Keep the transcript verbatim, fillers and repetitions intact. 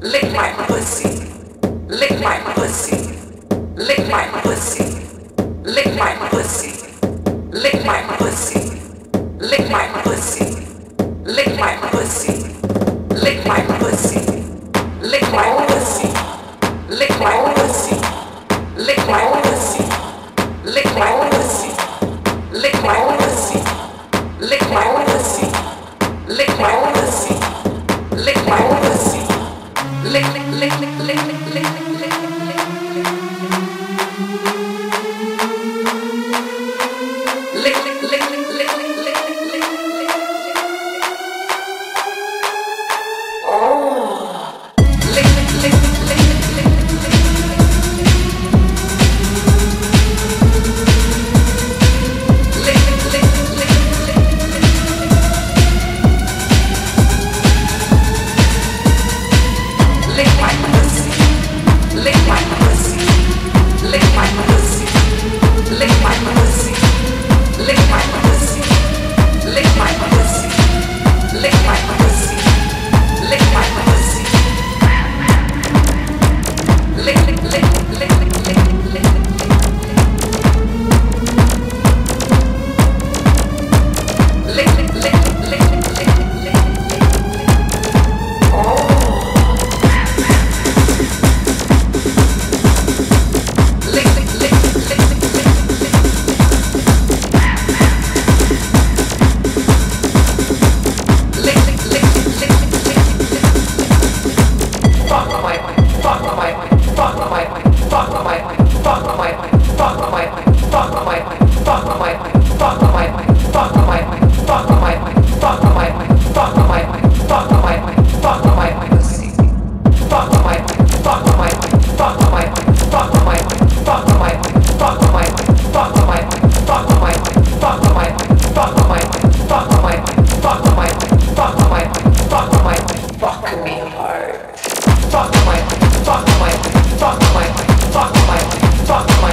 lick my pussy, lick my pussy, lick my pussy, lick my pussy, lick my pussy, lick my pussy, lick my pussy, lick my pussy, lick my pussy, lick my pussy, lick my pussy, lick my pussy, lick my pussy, lick my pussy, lick my pussy, lick my pussy, lick lick lick lick lick lick lick lick lick lick lick lick lick oh lick lick lick lick lick lick my pussy, lick my pussy, lick my pussy, lick my pussy, lick my pussy, lick my pussy, lick my pussy, lick my pussy, lick lick lick lick lick lick lick lick lick lick lick lick lick oh lick lick lick lick lick lick lick lick lick fuck my fuck my fuck my fuck my fuck my fuck my fuck my fuck my fuck my fuck my fuck my fuck my fuck my fuck my fuck my pussy fuck my fuck my fuck my fuck my fuck my fuck my fuck my fuck my fuck my fuck my fuck my fuck my fuck my fuck my fuck me hard fuck my fuck my fuck my fuck my fuck my